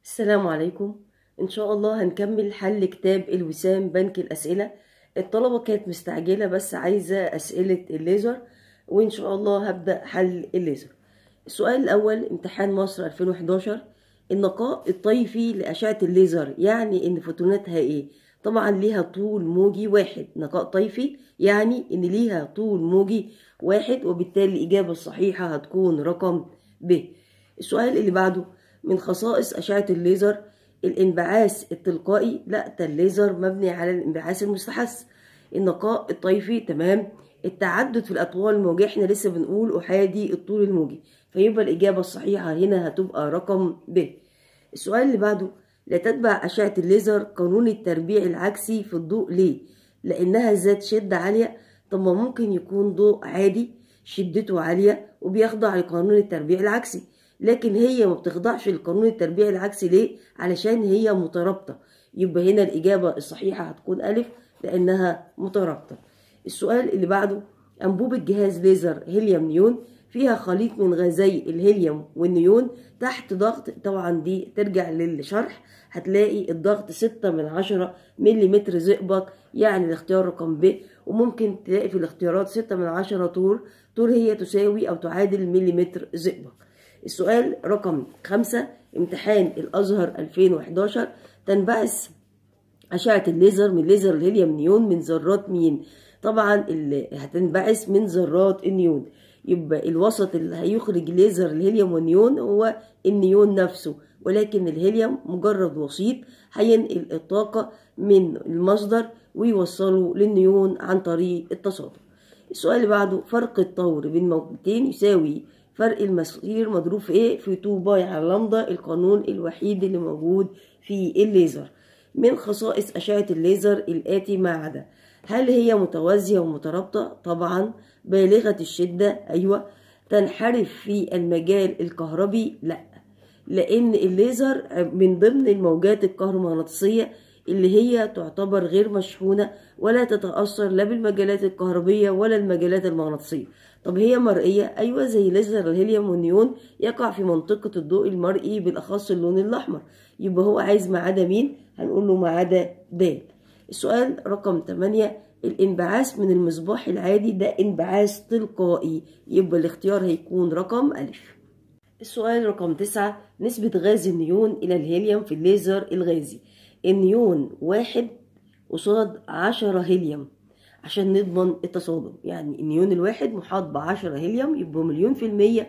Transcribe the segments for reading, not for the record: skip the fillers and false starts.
السلام عليكم. إن شاء الله هنكمل حل كتاب الوسام بنك الأسئلة. الطلبة كانت مستعجلة بس عايزة أسئلة الليزر، وإن شاء الله هبدأ حل الليزر. السؤال الأول امتحان مصر 2011. النقاء الطيفي لأشعة الليزر يعني إن فوتوناتها إيه؟ طبعا ليها طول موجي واحد. نقاء طيفي يعني إن ليها طول موجي واحد، وبالتالي الإجابة الصحيحة هتكون رقم ب. السؤال اللي بعده، من خصائص أشعة الليزر الانبعاث التلقائي. لا، ده الليزر مبني على الانبعاث المستحث. النقاء الطيفي تمام. التعدد في الأطوال الموجية، احنا لسه بنقول أحادي الطول الموجي، فيبقى الإجابة الصحيحة هنا هتبقى رقم ب. السؤال اللي بعده، لا تتبع أشعة الليزر قانون التربيع العكسي في الضوء. ليه؟ لأنها ذات شدة عالية. طب ما ممكن يكون ضوء عادي شدته عالية وبيخضع لقانون التربيع العكسي، لكن هي ما بتخضعش لقانون التربيع العكسي. ليه؟ علشان هي مترابطة. يبقى هنا الإجابة الصحيحة هتكون ألف، لأنها مترابطة. السؤال اللي بعده، أنبوبة جهاز ليزر هيليوم نيون فيها خليط من غازي الهيليوم والنيون تحت ضغط. طبعا دي ترجع للشرح، هتلاقي الضغط 6/10 ملم زئبق، يعني الاختيار رقم ب. وممكن تلاقي في الاختيارات 6/10 طور هي تساوي أو تعادل مليمتر زئبق. السؤال رقم 5 امتحان الأزهر 2011. تنبعث أشعة الليزر من ليزر الهيليوم نيون من ذرات مين؟ طبعا اللي هتنبعث من ذرات النيون، يبقى الوسط اللي هيخرج ليزر الهيليوم والنيون هو النيون نفسه، ولكن الهيليوم مجرد وسيط هينقل الطاقة من المصدر ويوصله للنيون عن طريق التصادم. السؤال اللي بعده، فرق الطور بين موجتين يساوي فرق المسير مضروب في ايه؟ في 2 باي على لامدا، القانون الوحيد اللي موجود في الليزر. من خصائص أشعة الليزر الآتي ما عدا: هل هي متوازية ومترابطة؟ طبعا. بالغة الشدة؟ أيوة. تنحرف في المجال الكهربي؟ لا، لأن الليزر من ضمن الموجات الكهرومغناطيسية اللي هي تعتبر غير مشحونة ولا تتأثر لا بالمجالات الكهربية ولا المجالات المغناطيسية. طب هي مرئية؟ أيوة، زي ليزر الهيليوم والنيون يقع في منطقة الضوء المرئي، بالأخص اللون الأحمر. يبقى هو عايز ما عدا مين؟ هنقول له ما عدا د. السؤال رقم 8، الانبعاث من المصباح العادي ده انبعاث تلقائي، يبقى الاختيار هيكون رقم ألف. السؤال رقم 9، نسبة غاز النيون إلى الهيليوم في الليزر الغازي. النيون 1 قصاد 10 هيليوم عشان نضمن التصادم، يعني النيون الواحد محاط ب10 هيليوم، يبقى مليون في المية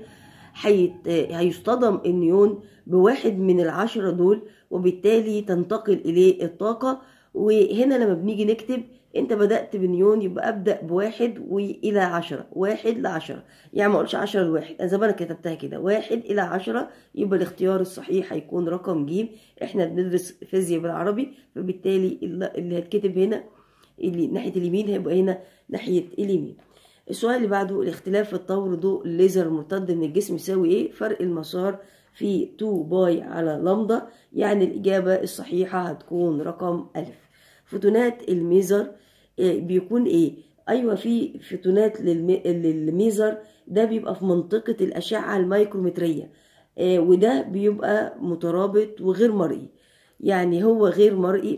هيصطدم النيون بواحد من ال10 دول، وبالتالي تنتقل إليه الطاقة. وهنا لما بنيجي نكتب، انت بدأت بنيون يبقى أبدأ بواحد وإلى 10، 1 ل10، يعني ما أقولش 10 لواحد، أنا زمان كتبتها كده 1 إلى 10. يبقى الاختيار الصحيح هيكون رقم ج. احنا بندرس فيزياء بالعربي، فبالتالي اللي هتكتب هنا اللي ناحية اليمين هيبقى هنا ناحية اليمين. السؤال اللي بعده، الاختلاف في الطور ضوء الليزر المرتد من الجسم يساوي ايه؟ فرق المسار في 2 باي على لامدا، يعني الإجابة الصحيحة هتكون رقم ألف. فوتونات الميزر بيكون ايه؟ ايوه، في فوتونات للميزر ده بيبقى في منطقة الأشعة الميكرومترية، وده بيبقى مترابط وغير مرئي. يعني هو غير مرئي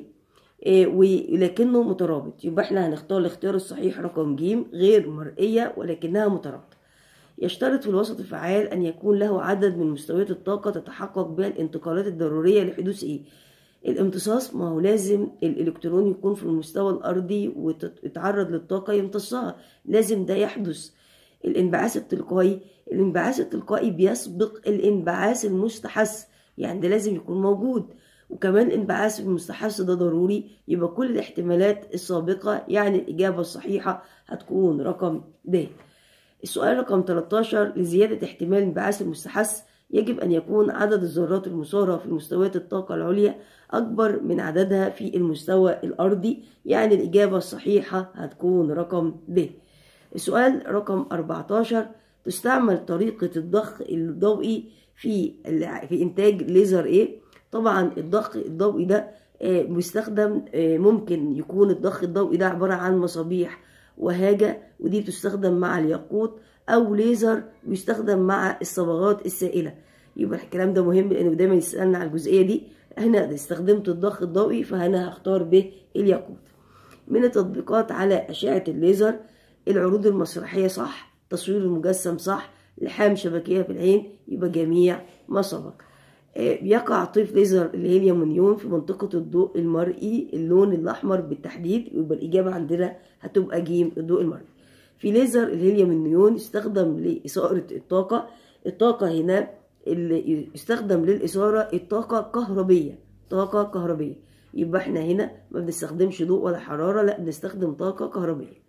ولكنه مترابط، يبقى احنا هنختار الاختيار الصحيح رقم ج، غير مرئية ولكنها مترابطة. يشترط في الوسط الفعال أن يكون له عدد من مستويات الطاقة تتحقق بها الانتقالات الضرورية لحدوث ايه؟ الامتصاص. ما هو لازم الإلكترون يكون في المستوى الأرضي ويتعرض للطاقة يمتصها، لازم ده يحدث. الانبعاث التلقائي، الانبعاث التلقائي بيسبق الانبعاث المستحث، يعني ده لازم يكون موجود. وكمان الانبعاث المستحث ده ضروري، يبقى كل الاحتمالات السابقة، يعني الإجابة الصحيحة هتكون رقم د. السؤال رقم 13، لزيادة احتمال الانبعاث المستحث يجب أن يكون عدد الذرات المثارة في مستويات الطاقة العليا أكبر من عددها في المستوى الأرضي، يعني الإجابة الصحيحة هتكون رقم ب. السؤال رقم 14، تستعمل طريقة الضخ الضوئي في إنتاج ليزر إيه؟ طبعا الضخ الضوئي ده بيستخدم، ممكن يكون الضخ الضوئي ده عبارة عن مصابيح وهاجة، ودي بتستخدم مع الياقوت، أو ليزر بيستخدم مع الصبغات السائلة. يبقى الكلام ده مهم لانه دايما يسالنا على الجزئيه دي. هنا استخدمت الضغط الضوئي فهنا هختار ب الياقوت. من التطبيقات على اشعه الليزر: العروض المسرحيه صح، تصوير المجسم صح، لحام شبكيه في العين، يبقى جميع ما سبق. بيقع طيف ليزر الهيليوم والنيون في منطقة الضوء المرئي، اللون الأحمر بالتحديد، يبقى الإجابة عندنا هتبقى ج الضوء المرئي. في ليزر الهيليوم والنيون يستخدم لإثارة الطاقة. الطاقة هنا اللي يستخدم للإثارة الطاقة كهربية، طاقة كهربية، يبقى احنا هنا ما بنستخدمش ضوء ولا حرارة، لا بنستخدم طاقة كهربية.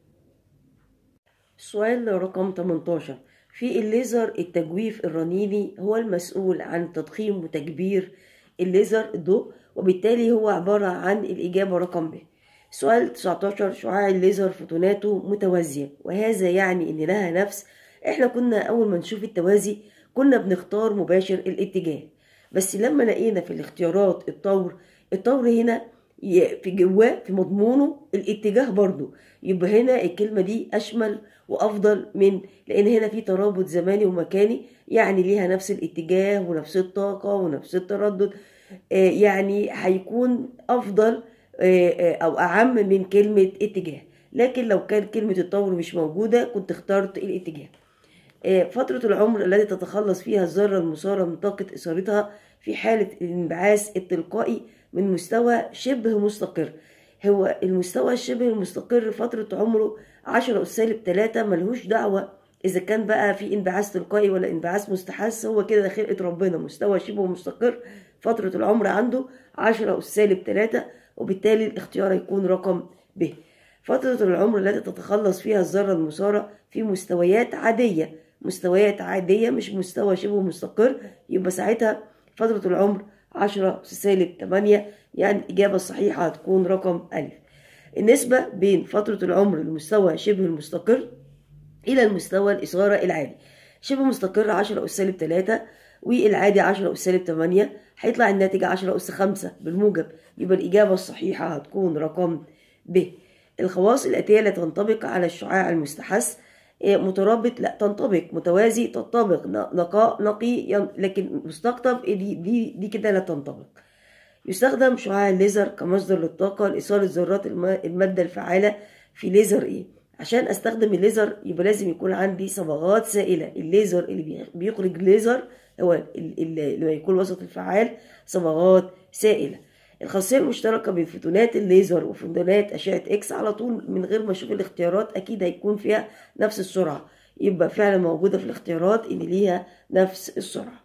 السؤال رقم 18: في الليزر التجويف الرنيني هو المسؤول عن تضخيم وتكبير الليزر الضوء، وبالتالي هو عبارة عن الإجابة رقم ب. سؤال 19: شعاع الليزر فوتوناته متوازية، وهذا يعني إن لها نفس. إحنا كنا أول ما نشوف التوازي كنا بنختار مباشر الاتجاه، بس لما لقينا في الاختيارات الطور هنا في جواه في مضمونه الاتجاه برضو، يبقى هنا الكلمة دي أشمل وأفضل من، لأن هنا في ترابط زماني ومكاني، يعني ليها نفس الاتجاه ونفس الطاقة ونفس التردد، يعني هيكون أفضل أو أعم من كلمة اتجاه. لكن لو كان كلمة الطور مش موجودة كنت اخترت الاتجاه. فترة العمر التي تتخلص فيها الذرة المثارة من طاقة إثارتها في حالة الانبعاث التلقائي من مستوى شبه مستقر. هو المستوى الشبه المستقر فترة عمره 10⁻³ ملهوش دعوة إذا كان بقى في انبعاث تلقائي ولا انبعاث مستحث، هو كده خلقة ربنا مستوى شبه مستقر فترة العمر عنده 10⁻³، وبالتالي الاختيار هيكون رقم ب. فترة العمر التي تتخلص فيها الذرة المثارة في مستويات عادية مش مستوى شبه مستقر، يبقى ساعتها فترة العمر 10⁻8، يعني الإجابة الصحيحة هتكون رقم أ. النسبة بين فترة العمر للمستوى شبه المستقر إلى المستوى الإثارة العالي: شبه مستقر 10⁻³ والعادي 10⁻8، هيطلع الناتج 10⁻5 بالموجب، يبقى الإجابة الصحيحة هتكون رقم ب. الخواص الآتية لا تنطبق على الشعاع المستحث: مترابط لا تنطبق، متوازي تنطبق، نقي لكن مستقطب دي كده لا تنطبق. يستخدم شعاع الليزر كمصدر للطاقة لإثارة ذرات المادة الفعالة في ليزر إيه؟ عشان أستخدم الليزر يبقى لازم يكون عندي صبغات سائلة. الليزر اللي بيخرج ليزر هو اللي يكون وسط الفعال صبغات سائلة. الخاصية المشتركة بين فوتونات الليزر وفوتونات أشعة إكس، على طول من غير ما أشوف الاختيارات أكيد هيكون فيها نفس السرعة، يبقى فعلا موجودة في الاختيارات إن ليها نفس السرعة.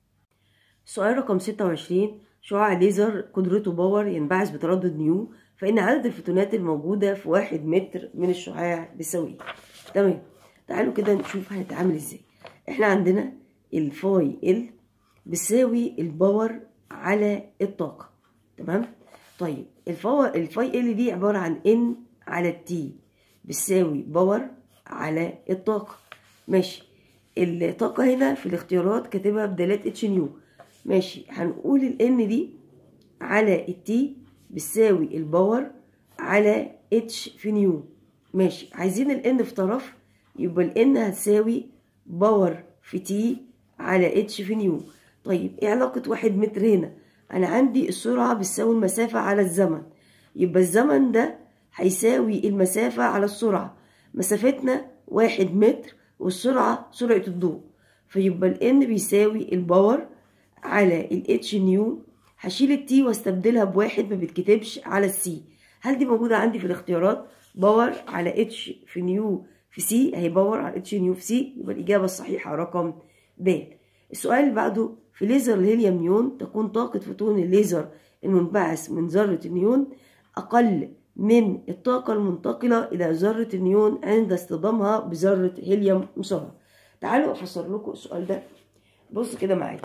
سؤال رقم 26: شعاع الليزر قدرته باور ينبعث بتردد نيو، فإن عدد الفوتونات الموجودة في 1 متر من الشعاع بيساوي. تمام، تعالوا كده نشوف هنتعامل ازاي. احنا عندنا الفاي ال بيساوي الباور على الطاقة، تمام. طيب الفاي ال دي عبارة عن ان على التي بيساوي باور على الطاقة، ماشي. الطاقة هنا في الاختيارات كاتبها بدالات اتش نيو، ماشي. هنقول الان دي على التي بتساوي الباور على اتش في نيو، ماشي. عايزين الان في طرف، يبقى الان هتساوي باور في تي على اتش في نيو. طيب ايه علاقة 1 متر هنا؟ انا عندي السرعة بتساوي المسافة على الزمن، يبقى الزمن ده هيساوي المسافة على السرعة. مسافتنا 1 متر والسرعة سرعة الضوء، فيبقى الان بيساوي الباور على الاتش نيو. هشيل التي واستبدلها بواحد ما بتكتبش على السي. هل دي موجودة عندي في الاختيارات؟ باور على اتش في نيو في سي، اهي باور على اتش نيو في سي، يبقى الإجابة الصحيحة رقم ب. السؤال اللي بعده: في ليزر الهيليوم نيون تكون طاقة فوتون الليزر المنبعث من ذرة النيون أقل من الطاقة المنتقلة إلى ذرة النيون عند اصطدامها بذرة هيليوم مثارة. تعالوا أفسر لكم السؤال ده. بص كده معايا،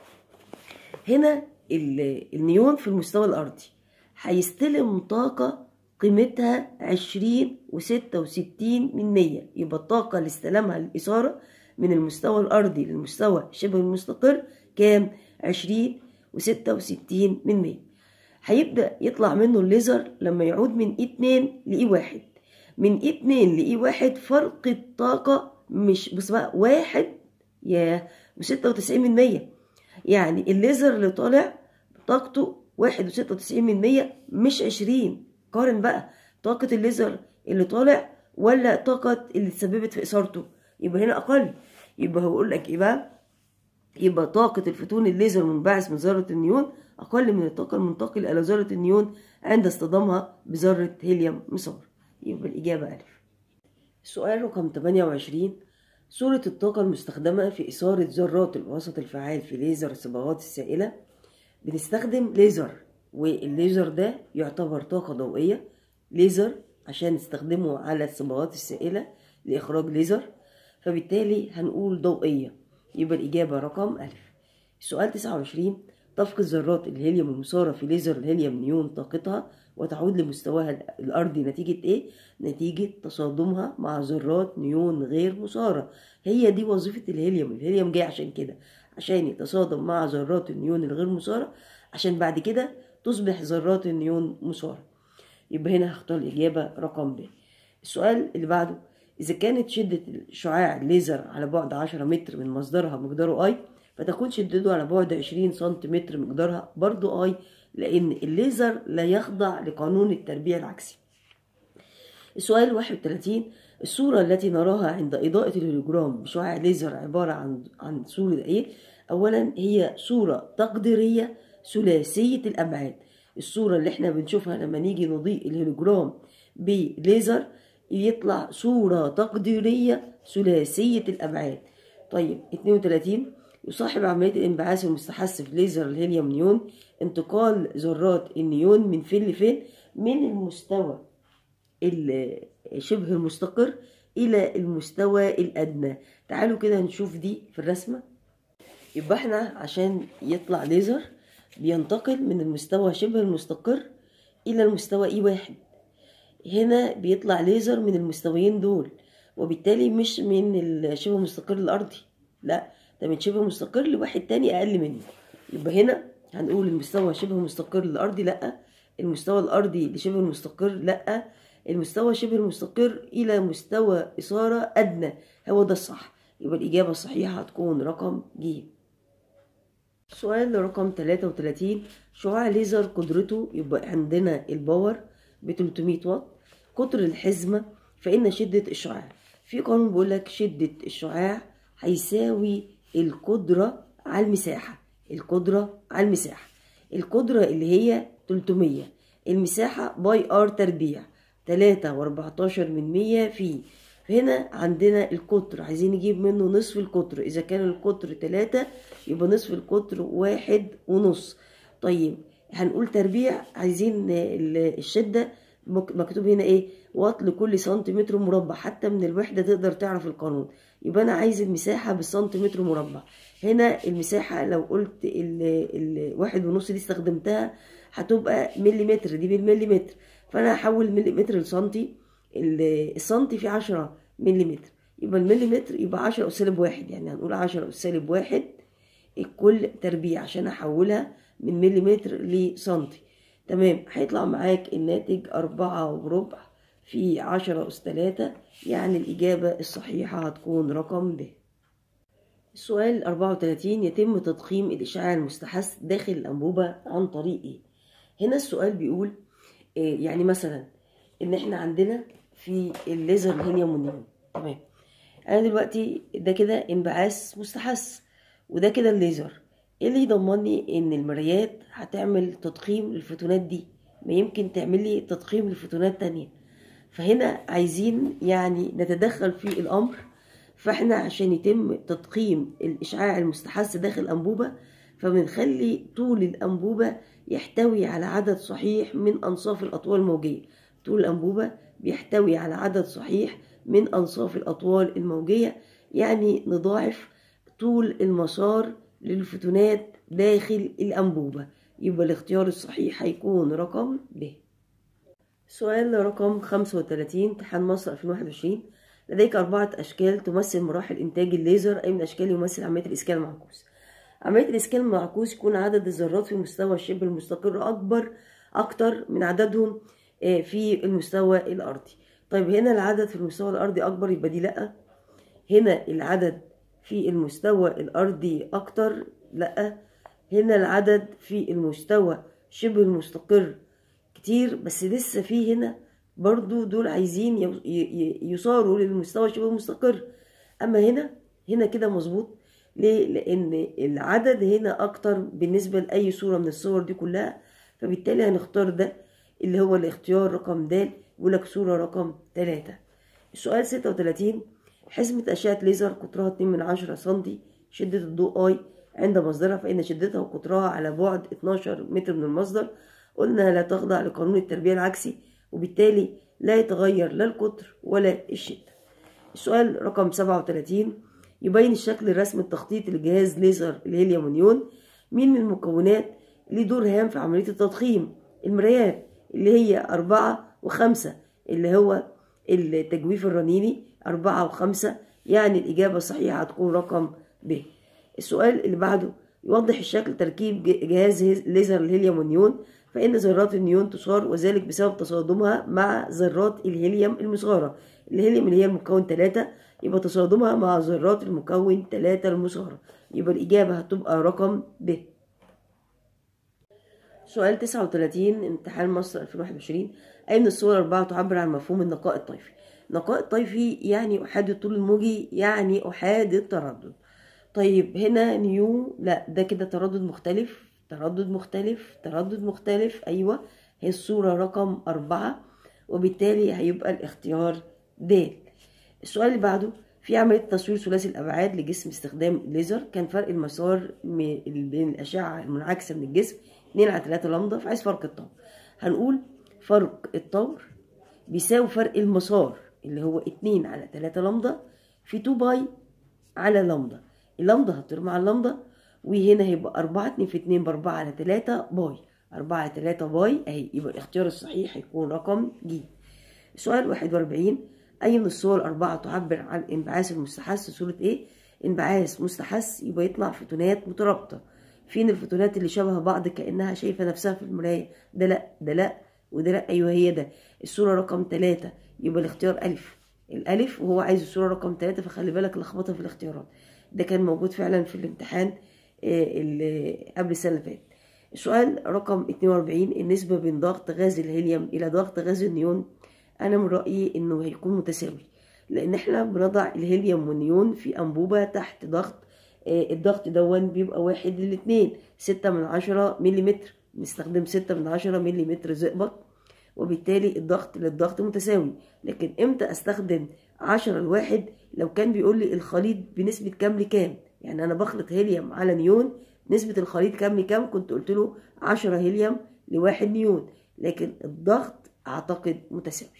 هنا النيون في المستوى الأرضي هيستلم طاقة قيمتها 20.66%، يبقى الطاقة اللي استلمها الإثارة من المستوى الأرضي للمستوى شبه المستقر كام؟ 20.66%. هيبدأ يطلع منه الليزر لما يعود من E2 لE1. من E2 لE1 فرق الطاقة مش بس بقى 1 يا 96%، يعني الليزر اللي طالع طاقته 1.96% مش 20. قارن بقى طاقة الليزر اللي طالع ولا طاقة اللي تسببت في إثارته، يبقى هنا أقل. يبقى هقول لك إيه بقى؟ يبقى طاقة الفوتون الليزر المنبعث من ذرة النيون أقل من الطاقة المنتقلة إلى ذرة النيون عند اصطدامها بذرة هيليوم مسار. يبقى الإجابة ألف. السؤال رقم 28. صورة الطاقة المستخدمة في إثارة ذرات الوسط الفعال في ليزر الصبغات السائلة. بنستخدم ليزر، والليزر ده يعتبر طاقة ضوئية. ليزر عشان نستخدمه على الصبغات السائلة لإخراج ليزر، فبالتالي هنقول ضوئية. يبقى الإجابة رقم ألف. السؤال 29. تفقد ذرات الهيليوم المثارة في ليزر الهيليوم نيون طاقتها وتعود لمستواها الأرضي نتيجة إيه؟ نتيجة تصادمها مع ذرات نيون غير مثارة. هي دي وظيفة الهيليوم. الهيليوم جاي عشان كده، عشان يتصادم مع ذرات النيون الغير مثارة، عشان بعد كده تصبح ذرات النيون مثارة. يبقى هنا هختار الإجابة رقم ب. السؤال اللي بعده. إذا كانت شدة شعاع الليزر على بعد 10 متر من مصدرها مقداره I، فتكون شدته على بعد 20 سنتيمتر مقدارها برضو I، لأن الليزر لا يخضع لقانون التربيع العكسي. السؤال 31. الصورة التي نراها عند إضاءة الهولوجرام بشعاع ليزر عبارة عن صورة إيه؟ أولا هي صورة تقديرية ثلاثية الأبعاد. الصورة اللي احنا بنشوفها لما نيجي نضيء الهولوجرام بليزر يطلع صورة تقديرية ثلاثية الأبعاد. طيب 32. يصاحب عملية الانبعاث المستحث في ليزر الهيليوم نيون انتقال ذرات النيون من فين لفين؟ من المستوى شبه المستقر إلى المستوى الأدنى. تعالوا كده نشوف دي في الرسمة. يبقى احنا عشان يطلع ليزر بينتقل من المستوى شبه المستقر إلى المستوى E1. هنا بيطلع ليزر من المستويين دول، وبالتالي مش من الشبه المستقر الأرضي، لا ده من شبه مستقر لواحد تاني أقل منه. يبقى هنا هنقول المستوى شبه مستقر الأرضي لأ، المستوى الأرضي لشبه المستقر لأ، المستوى شبه المستقر إلى مستوى إثارة أدنى، هو ده الصح. يبقى الإجابة الصحيحة هتكون رقم ج. سؤال رقم 33. شعاع ليزر قدرته يبقى عندنا الباور ب 300 واط، قطر الحزمة، فإن شدة الشعاع. في قانون بيقول لك شدة الشعاع هيساوي القدرة على المساحة. القدرة على المساحة، القدرة اللي هي 300، المساحة باي ار تربيع 3.14 في. هنا عندنا القطر عايزين نجيب منه نصف القطر. إذا كان القطر 3 يبقى نصف القطر 1.5. طيب هنقول تربيع، عايزين الشدة مكتوب هنا ايه؟ واط لكل سنتيمتر مربع، حتى من الوحدة تقدر تعرف القانون. يبقى أنا عايز المساحة بالسنتيمتر مربع. هنا المساحة لو قلت 1.5 دي استخدمتها هتبقى مليمتر، دي بالمليمتر، فأنا هحول مليمتر لسنتي. السنتي فيه 10 مليمتر، يبقى المليمتر يبقى 10 أس سالب 1، يعني هنقول 10 أس سالب 1 الكل تربيع عشان أحولها من مليمتر لسنتي. تمام، هيطلع معاك الناتج 4.25 في 10 أس 3، يعني الإجابة الصحيحة هتكون رقم ب. السؤال 34. يتم تضخيم الإشعاع المستحث داخل الأنبوبة عن طريق إيه؟ هنا السؤال بيقول يعني مثلا إن إحنا عندنا في الليزر الهيليوم والنيون. تمام، أنا دلوقتي ده كده انبعاث مستحث وده كده الليزر. ايه اللي يضمني ان المرايات هتعمل تضخيم للفوتونات دي؟ ما يمكن تعمل لي تضخيم لفوتونات تانية. فهنا عايزين يعني نتدخل في الامر. فاحنا عشان يتم تضخيم الاشعاع المستحث داخل الانبوبة فبنخلي طول الانبوبة يحتوي على عدد صحيح من انصاف الاطوال الموجية. طول الانبوبة بيحتوي على عدد صحيح من انصاف الاطوال الموجية، يعني نضاعف طول المسار للفوتونات داخل الأنبوبة. يبقى الاختيار الصحيح هيكون رقم ب. سؤال رقم 35 امتحان مصر 2021. لديك 4 أشكال تمثل مراحل إنتاج الليزر. أي من الأشكال يمثل عملية الإسكان المعكوس؟ عملية الإسكان المعكوس يكون عدد الذرات في المستوى الشبه المستقر أكتر من عددهم في المستوى الأرضي. طيب هنا العدد في المستوى الأرضي أكبر، يبقى دي لأ. هنا العدد في المستوى الأرضي أكتر، لأ. هنا العدد في المستوى شبه المستقر كتير، بس لسه في هنا برضو دول عايزين يصاروا للمستوى شبه المستقر. اما هنا كده مظبوط. ليه؟ لان العدد هنا اكتر بالنسبة لاي صورة من الصور دي كلها، فبالتالي هنختار ده اللي هو الاختيار رقم د. يقول لك صورة رقم 3. السؤال 36. حزمة أشعة ليزر قطرها 2/10 سنتي، شدة الضوء اي عند مصدرها، فإن شدتها وقطرها على بعد 12 متر من المصدر. قلنا لا تخضع لقانون التربيع العكسي، وبالتالي لا يتغير لا القطر ولا الشدة. السؤال رقم 37. يبين الشكل الرسمي التخطيطي لجهاز ليزر الهيليوم نيون. مين من المكونات ليه دور هام في عملية التضخيم؟ المرايات اللي هي 4 و5 اللي هو التجويف الرنيني 4 و5، يعني الإجابة الصحيحة هتكون رقم ب. السؤال اللي بعده يوضح الشكل تركيب جهاز ليزر الهيليوم نيون. فإن ذرات النيون تثار، وذلك بسبب تصادمها مع ذرات الهيليوم المصغرة. الهيليوم اللي هي المكون 3، يبقى تصادمها مع ذرات المكون 3 المصغرة، يبقى الإجابة هتبقى رقم ب. سؤال 39 امتحان مصر 2021. أي من الصور 4 تعبر عن مفهوم النقاء الطيفي؟ النقاء الطيفي يعني أحاد الطول الموجي، يعني أحاد التردد. طيب هنا نيو، لا ده كده تردد مختلف، تردد مختلف، تردد مختلف. أيوة، هي الصورة رقم 4، وبالتالي هيبقى الاختيار د. السؤال اللي بعده في عملية تصوير ثلاثي الأبعاد لجسم استخدام الليزر، كان فرق المسار بين الأشعة المنعكسة من الجسم 2/3 لمدة، فعايز فرق الطور. هنقول فرق الطور بيساوي فرق المسار اللي هو 2/3 لمدة في 2 باي على لمدة. اللمدة هتطير مع اللمدة، وهنا هيبقى 4 2 في 2 ب4/3 باي، 4/3 باي اهي. يبقى الاختيار الصحيح هيكون رقم ج. السؤال 41. أي من الصور 4 تعبر عن انبعاث المستحث؟ صورة ايه؟ انبعاث مستحث يبقى يطلع فوتونات مترابطة. فين الفوتونات اللي شبه بعض كأنها شايفة نفسها في المراية؟ ده لا، ده لا، وده لا. أيوه هي ده الصورة رقم 3، يبقى الاختيار ألف. الألف، وهو عايز الصورة رقم 3، فخلي بالك لخبطة في الاختيارات. ده كان موجود فعلا في الامتحان اللي قبل السنة اللي فاتت. السؤال رقم 42. النسبة بين ضغط غاز الهيليوم إلى ضغط غاز النيون. أنا من رأيي إنه هيكون متساوي، لأن إحنا بنضع الهيليوم والنيون في أنبوبة تحت ضغط. الضغط دون بيبقى 1:2، 6/10 مليمتر. بنستخدم 6/10 مليمتر زئبق، وبالتالي الضغط للضغط متساوي. لكن إمتى أستخدم 10 ل1؟ لو كان بيقول لي الخليط بنسبة كام لكام، يعني أنا بخلط هيليوم على نيون، نسبة الخليط كام لكام، كنت قلت له 10 هيليوم ل1 نيون. لكن الضغط أعتقد متساوي.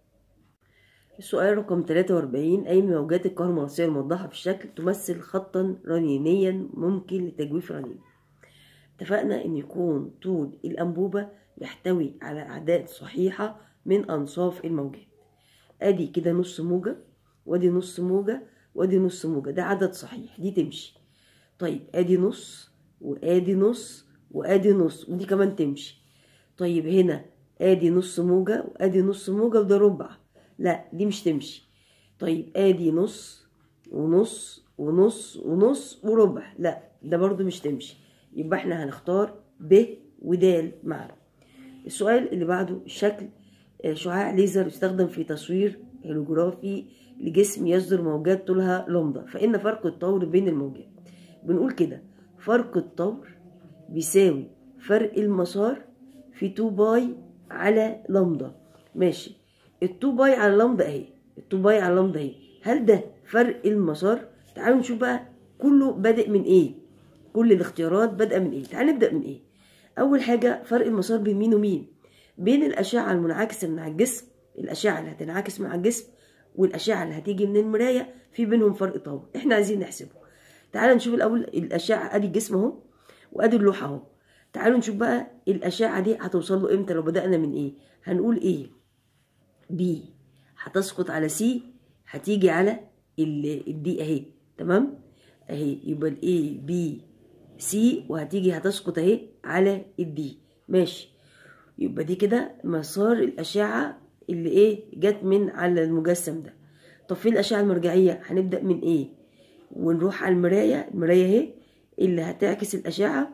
السؤال رقم 43. أي من موجات الكهرومغناطيسية الموضحة في الشكل تمثل خطا رنينيا ممكن لتجويف رنين؟ اتفقنا إن يكون طول الأنبوبة يحتوي على أعداد صحيحة من أنصاف الموجات. أدي كده نص موجة، وأدي نص موجة، وأدي نص موجة، ده عدد صحيح، دي تمشي. طيب أدي نص، وأدي نص، وأدي نص، ودي كمان تمشي. طيب هنا أدي نص موجة، وأدي نص موجة، وده ربع، لا دي مش تمشي. طيب ادي نص ونص ونص ونص وربع، لا ده برضو مش تمشي. يبقى احنا هنختار ب ودال معا. السؤال اللي بعده شكل شعاع ليزر يستخدم في تصوير هولوجرافي لجسم يصدر موجات طولها لمدة، فإن فرق الطور بين الموجات. بنقول كده فرق الطور بيساوي فرق المسار في 2 باي على لمدة. ماشي، ال2 باي على لمدة اهي، ال2 باي على لمدة اهي. هل ده فرق المسار؟ تعالوا نشوف بقى كله بادئ من ايه، كل الاختيارات بادئه من ايه. تعالوا نبدأ من ايه. اول حاجة فرق المسار بين مين ومين؟ بين الأشعة المنعكسة من على الجسم، الأشعة اللي هتنعكس من على الجسم والأشعة اللي هتيجي من المراية، في بينهم فرق طول احنا عايزين نحسبه. تعالوا نشوف الأول الأشعة، ادي الجسم اهو وادي اللوحة اهو. تعالوا نشوف بقى الأشعة دي هتوصل له امتى. لو بدأنا من ايه هنقول ايه؟ بي هتسقط على سي، هتيجي على الدي اهي، تمام اهي. يبقى الاي بي سي، وهتيجي هتسقط اهي على الدي. ماشي، يبقى دي كده مسار الاشعه اللي ايه جت من على المجسم ده. طب فين الاشعه المرجعيه؟ هنبدا من ايه ونروح على المرايه، المرايه اهي اللي هتعكس الاشعه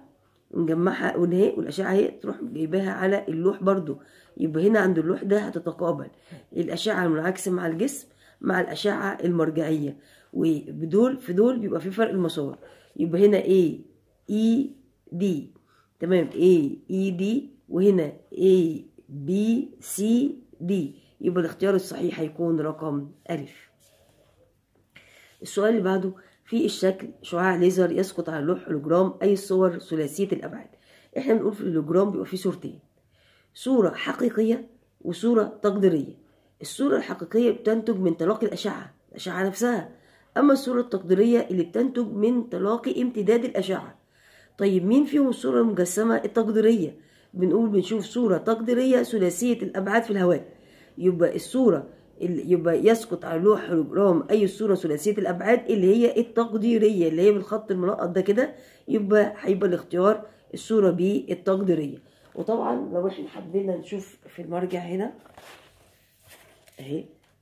ونجمعها ونهي، والاشعه اهي تروح جايباها على اللوح برضو. يبقى هنا عند اللوح ده هتتقابل الاشعه المنعكسه مع الجسم مع الاشعه المرجعيه، وبدول في دول بيبقى في فرق المسار. يبقى هنا A E D، تمام، A E D، وهنا A B C D. يبقى الاختيار الصحيح هيكون رقم ألف. السؤال اللي بعده، في الشكل شعاع ليزر يسقط على لوح هولوجرام أي الصور ثلاثية الأبعاد. احنا بنقول في الهولوجرام بيبقى فيه صورتين، صورة حقيقية وصورة تقديرية. الصورة الحقيقية بتنتج من تلاقي الأشعة نفسها، أما الصورة التقديرية اللي بتنتج من تلاقي امتداد الأشعة. طيب مين فيهم الصورة المجسمة التقديرية؟ بنشوف صورة تقديرية ثلاثية الأبعاد في الهواء. يبقى الصورة يبقى يسقط على لوح هولوجرام أي صورة ثلاثية الأبعاد اللي هي التقديرية، اللي هي بالخط المنقط ده كده. يبقى هيبقى الاختيار الصورة ب التقديرية. وطبعا لو احنا حبينا نشوف في المرجع هنا اهي،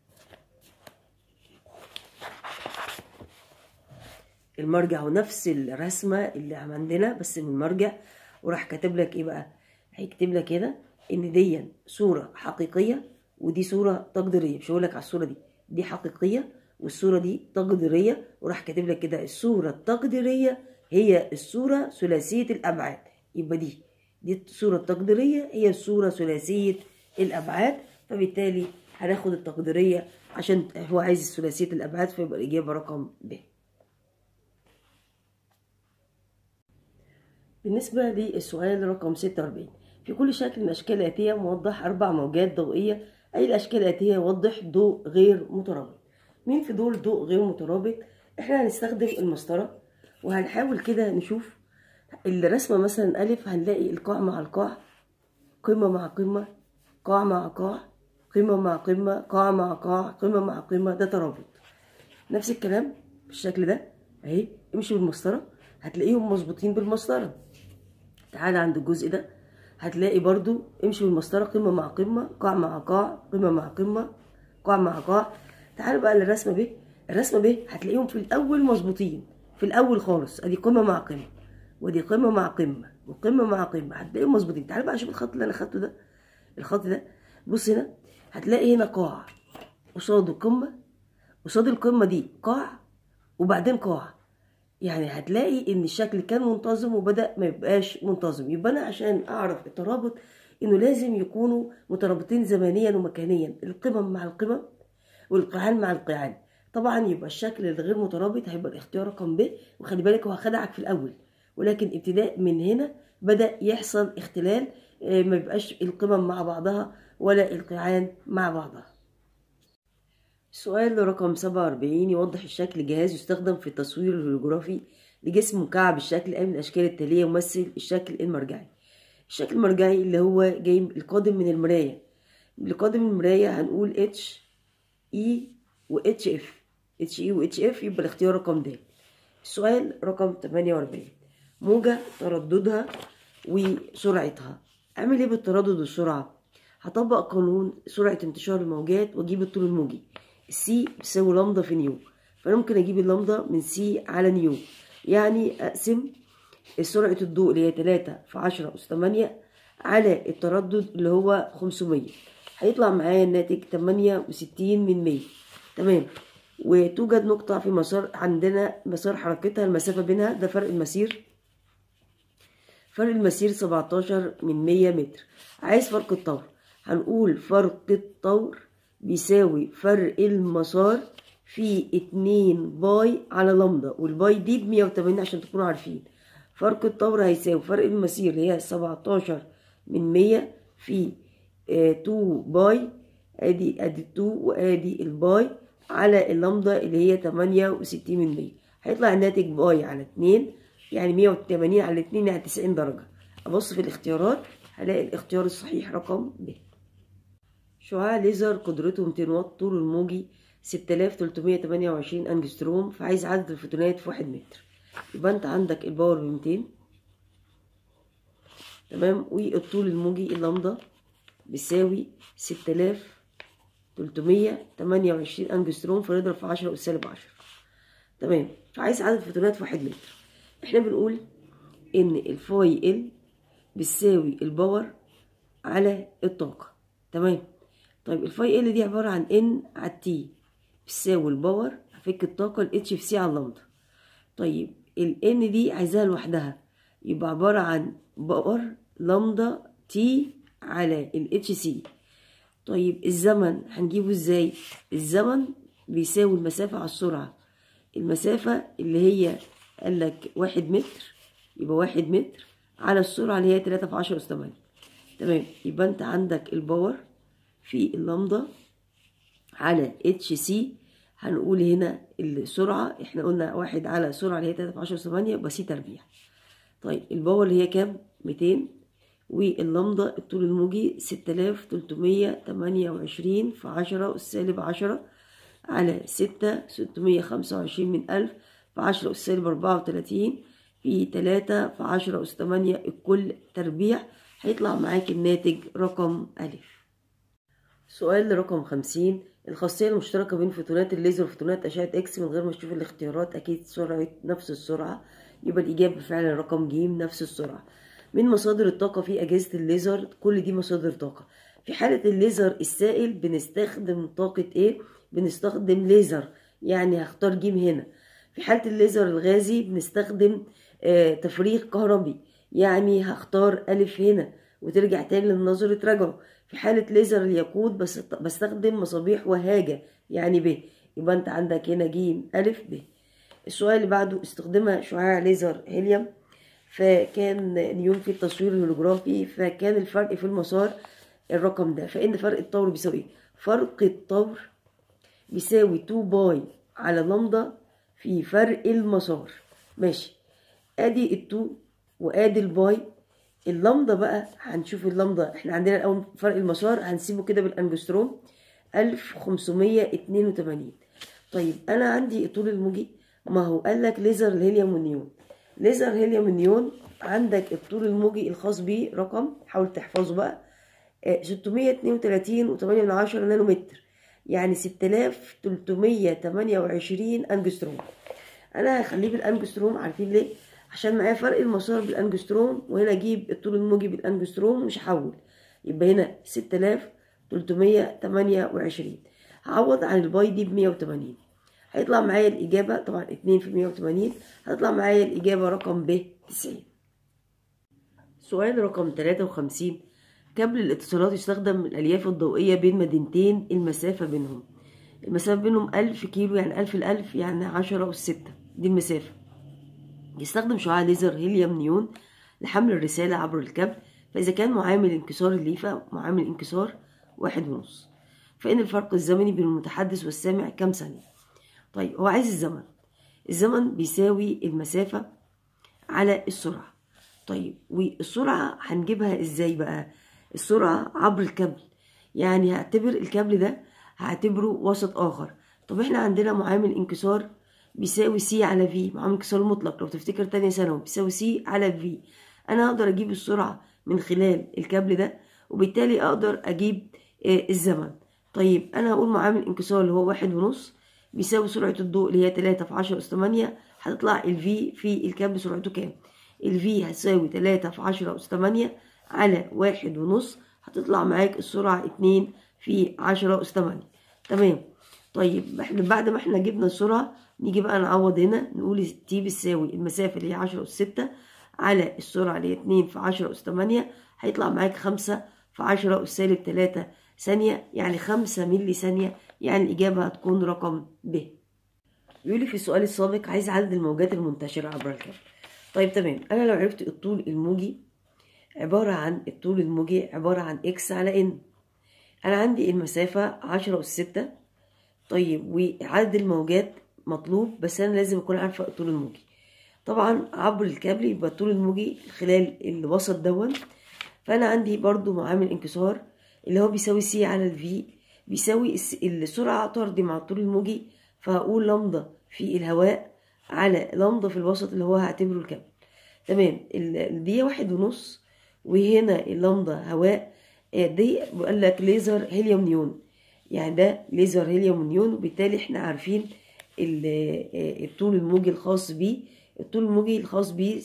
المرجع ونفس الرسمة اللي عندنا بس من المرجع، وراح كاتب لك ايه بقى؟ هيكتب لك كده ان دي صورة حقيقية ودي صورة تقديرية. مش هقول لك على الصورة دي حقيقية والصورة دي تقديرية، وراح كاتب لك كده الصورة التقديرية هي الصورة ثلاثية الأبعاد. يبقى دي الصورة التقديرية هي الصورة ثلاثية الأبعاد، فبالتالي هناخد التقديرية عشان هو عايز ثلاثية الأبعاد، فيبقى الإجابة رقم ب. بالنسبة للسؤال رقم 46، في كل شكل من الأشكال الآتية موضح 4 موجات ضوئية، أي الأشكال الآتية يوضح ضوء غير مترابط. مين في دول ضوء غير مترابط؟ احنا هنستخدم المسطرة وهنحاول كده نشوف الرسمة. مثلا ألف هنلاقي القاع مع القاع، قمة مع قمة، قاع مع قاع، قمة مع قمة، قاع مع قاع، قمة مع قمة، ده ترابط. نفس الكلام بالشكل ده اهي، امشي بالمسطرة هتلاقيهم مظبوطين بالمسطرة. تعالى عند الجزء ده هتلاقي برضو امشي بالمسطرة قمة مع قمة، قاع مع قاع، قمة مع قمة، قاع مع قاع. تعالوا بقى للرسمة ب. الرسمة ب هتلاقيهم في الأول مظبوطين، في الأول خالص ادي قمة مع قمة، ودي قمة مع قمة، وقمة مع قمة، هتلاقيهم مظبوطين. تعالى بقى شوف الخط اللي أنا خدته ده، الخط ده بص هنا هتلاقي هنا قاع قصاده قمة، قصاد القمة دي قاع وبعدين قاع. يعني هتلاقي ان الشكل كان منتظم وبدأ ما يبقاش منتظم. يبقى انا عشان اعرف الترابط انه لازم يكونوا مترابطين زمنيا ومكانيا، القمم مع القمم والقيعان مع القيعان. طبعا يبقى الشكل الغير مترابط هيبقى الاختيار رقم ب. وخلي بالك هو خدعك في الاول، ولكن ابتداء من هنا بدأ يحصل اختلال، ما يبقاش القمم مع بعضها ولا القيعان مع بعضها. السؤال رقم 47 يوضح الشكل جهاز يستخدم في التصوير الهولوجرافي لجسم مكعب الشكل أي من الأشكال التالية يمثل الشكل المرجعي. الشكل المرجعي اللي هو جاي القادم من المراية. القادم من المراية هنقول اتش اي و اتش اف، اتش اي و اتش اف، يبقى الاختيار رقم د. السؤال رقم 48 موجة ترددها وسرعتها. اعمل ايه بالتردد والسرعة؟ هطبق قانون سرعة انتشار الموجات واجيب الطول الموجي. السي بتساوي لامدا في نيو، فانا ممكن اجيب اللامدا من سي على نيو، يعني اقسم سرعة الضوء اللي هي 3 في 10 أس 8 على التردد اللي هو 500، هيطلع معايا الناتج 68 من 100. تمام. وتوجد نقطة في مسار عندنا مسار حركتها المسافة بينها، ده فرق المسير، فرق المسير 17 من 100 متر. عايز فرق الطور، هنقول فرق الطور بيساوي فرق المسار في 2 باي على لامدا، والباي دي ب180 عشان تكونوا عارفين. فرق الطور هيساوي فرق المسير اللي هي 17 من 100 في 2 باي، ادي 2 وادي الباي على اللامدا اللي هي 68 من 100. هيطلع الناتج باي على 2، يعني 180 على 2 يعني 90 درجة. أبص في الاختيارات هلاقي الاختيار الصحيح رقم ب. شعاع ليزر قدرته 200 واط، طوله الموجي 6328 أنجستروم، فعايز عدد الفوتونات في 1 متر. يبقى أنت عندك الباور ب 200، تمام، والطول الموجي اللامدا بيساوي 6328 أنجستروم، فنضرب في 10 أس -10. تمام. فعايز عدد الفوتونات في 1 متر. احنا بنقول ان الفاي ال بتساوي الباور على الطاقة. تمام. طيب الفاي ال دي عبارة عن ان على التي بتساوي الباور هفك الطاقة الاتش في سي على اللامدا. طيب الان دي عايزاها لوحدها، يبقى عبارة عن باور لامدا تي على الاتش سي. طيب الزمن هنجيبه ازاي؟ الزمن بيساوي المسافة على السرعة. المسافة اللي هي قالك 1 متر، يبقى 1 متر على السرعة اللي هي 3 في 10 أس 8. تمام. يبقى انت عندك الباور في اللامدا على اتش سي. هنقول هنا السرعة، احنا قلنا 1 على السرعة اللي هي 3 في 10 أس 8 يبقى سي تربيع. طيب الباور اللي هي كام؟ 200، واللامدا الطول الموجي 6328 في 10 أس سالب 10 على 625 من 1000 في 10 أس سالب 34 في 3 في 10 أس 8 الكل تربيع. هيطلع معاك الناتج رقم أ. سؤال رقم 50. الخاصية المشتركة بين فوتونات الليزر وفوتونات أشعة إكس. من غير ما تشوف الاختيارات أكيد سرعة نفس السرعة، يبقى الإجابة فعلا رقم ج نفس السرعة. من مصادر الطاقة في أجهزة الليزر؟ كل دي مصادر طاقة. في حالة الليزر السائل بنستخدم طاقة إيه؟ بنستخدم ليزر، يعني هختار ج هنا. في حالة الليزر الغازي بنستخدم تفريغ كهربي، يعني هختار أ هنا وترجع تاني للنظر تراجعوا. في حالة ليزر الياقوت بستخدم مصابيح وهاجة، يعني ب. يبقى انت عندك هنا ج أ ب. السؤال اللي بعده، استخدم شعاع ليزر هيليوم فكان نيون في التصوير الهولوجرافي، فكان الفرق في المسار الرقم ده. فإن فرق الطور بيساوي ايه؟ فرق الطور بيساوي 2 باي على لامدا في فرق المسار. ماشي، ادي ال2 وادي الباي. اللامدا بقى هنشوف اللامدا، احنا عندنا الاول فرق المسار هنسيبه كده بالانجستروم 1582. طيب انا عندي الطول الموجي، ما هو قال لك ليزر الهيليوم والنيون. ليزر هيليوم والنيون عندك الطول الموجي الخاص بيه رقم، حاول تحفظه بقى، 632.8 نانومتر، يعني 6328 انجستروم. انا هخليه بالانجستروم، عارفين ليه؟ عشان معايا فرق المسار بالانجستروم، وهنا اجيب الطول الموجي بالانجستروم مش هحول، يبقى هنا 6328. هعوض عن الباي دي ب180، هيطلع معايا الاجابه طبعا 2 في 180، هتطلع معايا الاجابه رقم ب 90. سؤال رقم 53. كابل الاتصالات يستخدم الالياف الضوئيه بين مدينتين، المسافه بينهم 1000 كيلو، يعني 1000 ل1000 يعني 10 أس 6، دي المسافه. يستخدم شعاع ليزر هيليوم نيون لحمل الرسالة عبر الكابل، فإذا كان معامل انكسار الليفة معامل انكسار 1.5، فإن الفرق الزمني بين المتحدث والسامع كم ثانية؟ طيب هو عايز الزمن. الزمن بيساوي المسافة على السرعة. طيب والسرعة هنجيبها ازاي بقى؟ السرعة عبر الكابل، يعني هعتبر الكابل ده هعتبره وسط آخر. طب احنا عندنا معامل انكسار بيساوي سي على في، معامل انكسار مطلق لو تفتكر تانية ثانوي بيساوي سي على في. انا اقدر اجيب السرعة من خلال الكابل ده، وبالتالي اقدر اجيب الزمن. طيب انا هقول معامل انكسار اللي هو 1.5 بيساوي سرعة الضوء اللي هي 3 في 10 أس 8، هتطلع الفي في الكابل سرعته كام؟ الفي هتساوي 3 في 10 أس 8 على 1.5، هتطلع معاك السرعة 2 في 10 أس 8. تمام. طيب احنا بعد ما احنا جبنا السرعة نيجي بقى نعوض هنا، نقول تي بتساوي المسافة اللي هي 10 أس 6 على السرعة اللي هي 2 في 10 أس 8، هيطلع معاك 5 في 10 أس سالب 3 ثانية، يعني 5 ملي ثانية، يعني الإجابة هتكون رقم ب. يقولي في السؤال السابق عايز عدد الموجات المنتشرة عبر الكابل. طيب تمام، أنا لو عرفت الطول الموجي عبارة عن إكس على إن، أنا عندي المسافة 10 أس 6. طيب وعدد الموجات مطلوب، بس أنا لازم أكون عارفة الطول الموجي. طبعا عبر الكابل يبقى الطول الموجي خلال الوسط دون، فأنا عندي برضو معامل انكسار اللي هو بيساوي سي على الفي، بيساوي السرعة طردي مع الطول الموجي، فهقول لامدا في الهواء على لامدا في الوسط اللي هو هعتبره الكابل. تمام. دي 1.5، وهنا اللامدا هواء، دي بقول لك ليزر هيليوم نيون، يعني ده ليزر هيليوم نيون، وبالتالي احنا عارفين الطول الموجي الخاص بيه الطول الموجي الخاص بيه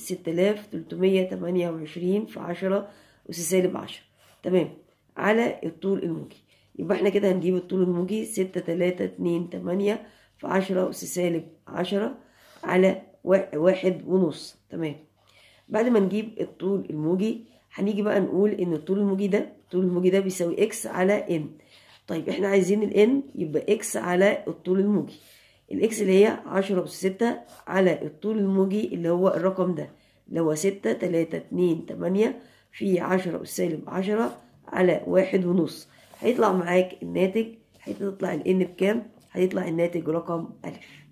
6328 في 10 أس سالب 10. تمام. على الطول الموجي، يبقى احنا كده هنجيب الطول الموجي 6328 في 10 أس سالب 10 على 1.5. تمام. بعد ما نجيب الطول الموجي هنيجي بقى نقول ان الطول الموجي ده بيساوي اكس على ان. طيب احنا عايزين الان، يبقى اكس على الطول الموجي، الاكس اللي هي 10 أس 6 على الطول الموجي اللي هو الرقم ده اللي هو 6328 في 10 أس سالب 10 على 1.5. هيطلع معاك الناتج، هتطلع الان بكام؟ هيطلع الناتج رقم أ.